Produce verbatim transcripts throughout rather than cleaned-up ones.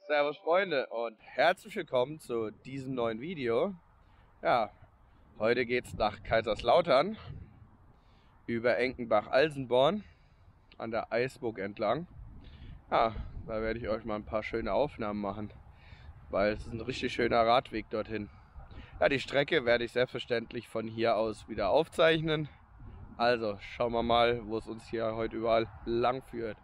Servus Freunde und herzlich willkommen zu diesem neuen Video. Ja, heute geht's nach Kaiserslautern über Enkenbach-Alsenborn an der Eisburg entlang. Ja, da werde ich euch mal ein paar schöne Aufnahmen machen, weil es ist ein richtig schöner Radweg dorthin. Ja, die Strecke werde ich selbstverständlich von hier aus wieder aufzeichnen. Also schauen wir mal, wo es uns hier heute überall lang führt.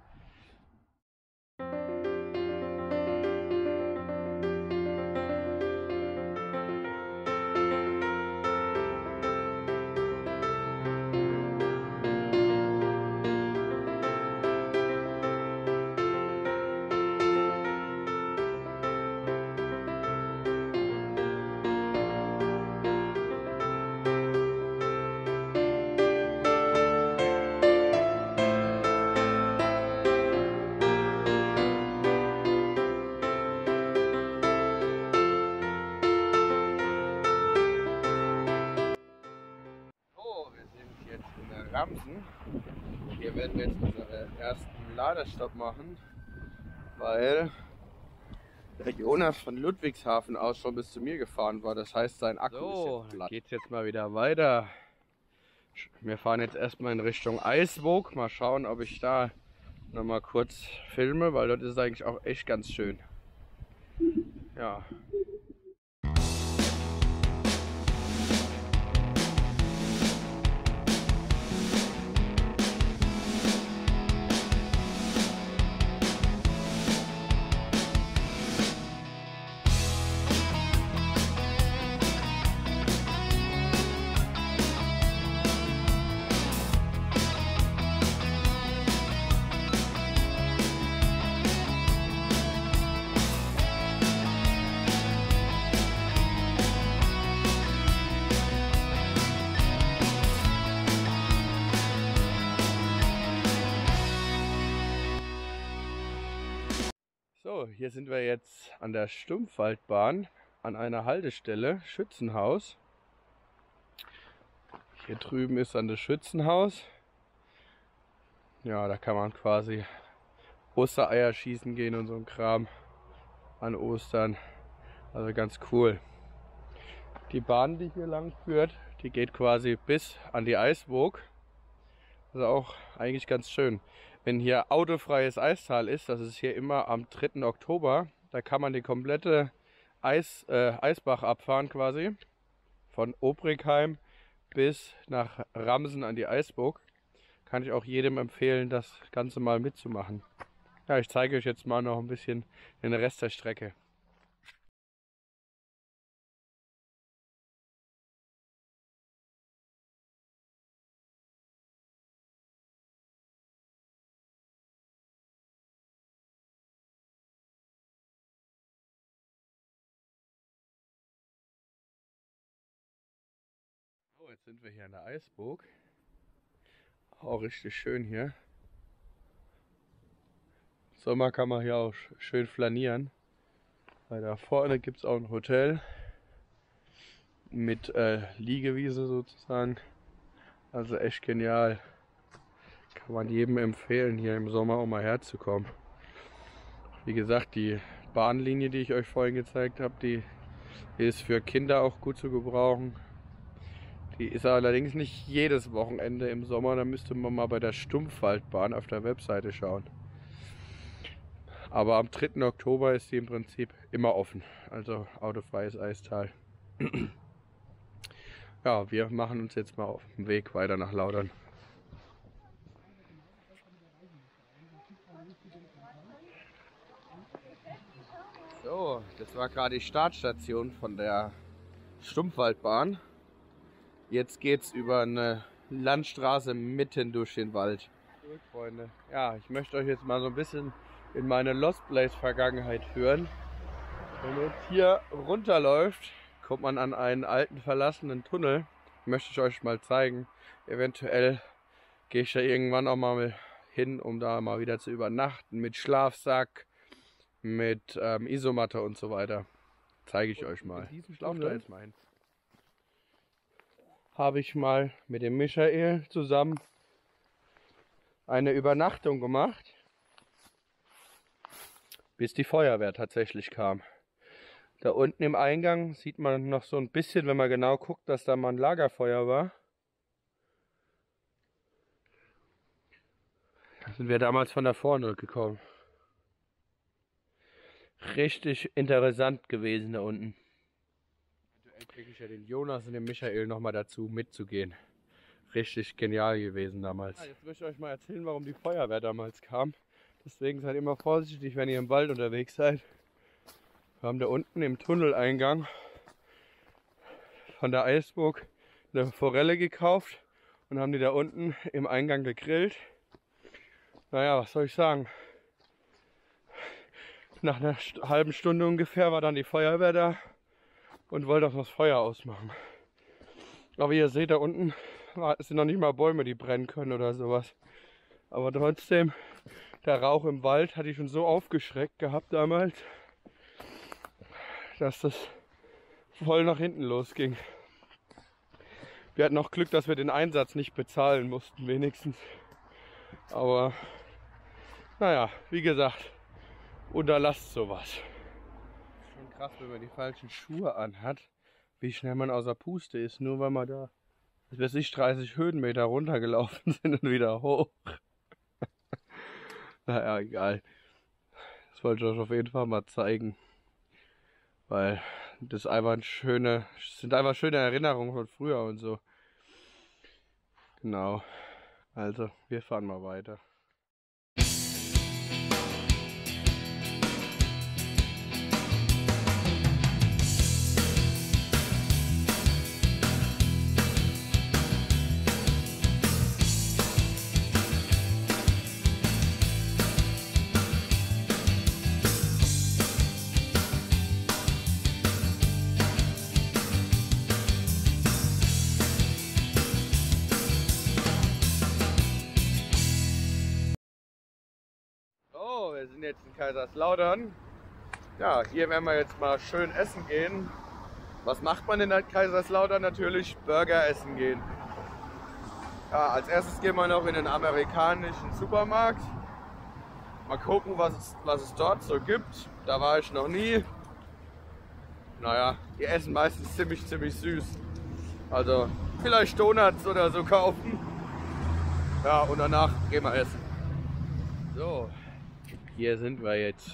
Ramsen. Hier werden wir jetzt unseren ersten Ladestopp machen, weil der Jonas von Ludwigshafen aus schon bis zu mir gefahren war. Das heißt, sein Akku so, ist jetzt platt. Geht's jetzt mal wieder weiter. Wir fahren jetzt erstmal in Richtung Eisburg. Mal schauen, ob ich da noch mal kurz filme, weil dort ist es eigentlich auch echt ganz schön. Ja. So, hier sind wir jetzt an der Stumpfwaldbahn an einer Haltestelle, Schützenhaus. Hier drüben ist dann das Schützenhaus. Ja, da kann man quasi Ostereier schießen gehen und so ein Kram an Ostern. Also ganz cool. Die Bahn, die hier lang führt, die geht quasi bis an die Eisburg. Also auch eigentlich ganz schön. Wenn hier autofreies Eistal ist, das ist hier immer am dritten Oktober, da kann man die komplette Eis, äh, Eisbach abfahren quasi. Von Obrigheim bis nach Ramsen an die Eisburg. Kann ich auch jedem empfehlen, das Ganze mal mitzumachen. Ja, ich zeige euch jetzt mal noch ein bisschen den Rest der Strecke. So, jetzt sind wir hier an der Eisburg. Auch richtig schön hier. Im Sommer kann man hier auch schön flanieren. Weil da vorne gibt es auch ein Hotel mit äh, Liegewiese sozusagen. Also echt genial. Kann man jedem empfehlen, hier im Sommer auch mal herzukommen. Wie gesagt, die Bahnlinie, die ich euch vorhin gezeigt habe, die ist für Kinder auch gut zu gebrauchen. Die ist allerdings nicht jedes Wochenende im Sommer, da müsste man mal bei der Stumpfwaldbahn auf der Webseite schauen. Aber am dritten Oktober ist sie im Prinzip immer offen, also autofreies Eistal. Ja, wir machen uns jetzt mal auf den Weg weiter nach Lautern. So, das war gerade die Startstation von der Stumpfwaldbahn. Jetzt geht's über eine Landstraße mitten durch den Wald. Gut, Freunde. Ja, ich möchte euch jetzt mal so ein bisschen in meine Lost Place Vergangenheit führen. Wenn man jetzt hier runterläuft, kommt man an einen alten verlassenen Tunnel. Möchte ich euch mal zeigen. Eventuell gehe ich da irgendwann auch mal hin, um da mal wieder zu übernachten. Mit Schlafsack, mit ähm, Isomatte und so weiter. Zeige ich euch mal. Ich laufe da jetzt mal hin. Habe ich mal mit dem Michael zusammen eine Übernachtung gemacht. bis die Feuerwehr tatsächlich kam. Da unten im Eingang sieht man noch so ein bisschen, wenn man genau guckt, dass da mal ein Lagerfeuer war. Da sind wir damals von da vorne gekommen. Richtig interessant gewesen da unten. Eventuell kriege ich ja den Jonas und den Michael nochmal dazu mitzugehen. Richtig genial gewesen damals. Ja, jetzt möchte ich euch mal erzählen, warum die Feuerwehr damals kam. Deswegen seid immer vorsichtig, wenn ihr im Wald unterwegs seid. Wir haben da unten im Tunneleingang von der Eisburg eine Forelle gekauft und haben die da unten im Eingang gegrillt. Naja, was soll ich sagen? Nach einer halben Stunde ungefähr war dann die Feuerwehr da und wollte auch das Feuer ausmachen. Aber wie ihr seht, da unten sind noch nicht mal Bäume, die brennen können oder sowas. Aber trotzdem, der Rauch im Wald hatte ich schon so aufgeschreckt gehabt damals, dass das voll nach hinten losging. Wir hatten auch Glück, dass wir den Einsatz nicht bezahlen mussten, wenigstens. Aber naja, wie gesagt, unterlasst sowas. Schon krass, wenn man die falschen Schuhe anhat, wie schnell man außer Puste ist, nur weil man da, was weiß ich, dreißig Höhenmeter runtergelaufen sind und wieder hoch. Naja, egal. Das wollte ich euch auf jeden Fall mal zeigen. Weil das einfach ein schöne, sind einfach schöne Erinnerungen von früher und so. Genau. Also, wir fahren mal weiter. Wir sind jetzt in Kaiserslautern. Ja, hier werden wir jetzt mal schön essen gehen. Was macht man in Kaiserslautern? Natürlich Burger essen gehen. Ja, als erstes gehen wir noch in den amerikanischen Supermarkt. Mal gucken, was es, was es dort so gibt. Da war ich noch nie. Naja, die essen meistens ziemlich, ziemlich süß. Also vielleicht Donuts oder so kaufen. Ja, und danach gehen wir essen. So. Hier sind wir jetzt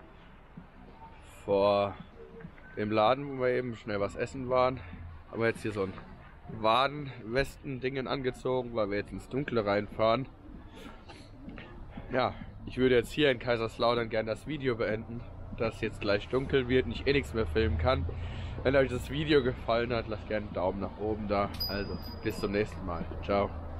vor dem Laden, wo wir eben schnell was essen waren. Aber jetzt hier so ein Warnwesten-Dingen angezogen, weil wir jetzt ins Dunkle reinfahren. Ja, ich würde jetzt hier in Kaiserslautern gerne das Video beenden, dass jetzt gleich dunkel wird und ich eh nichts mehr filmen kann. Wenn euch das Video gefallen hat, lasst gerne einen Daumen nach oben da. Also, bis zum nächsten Mal. Ciao.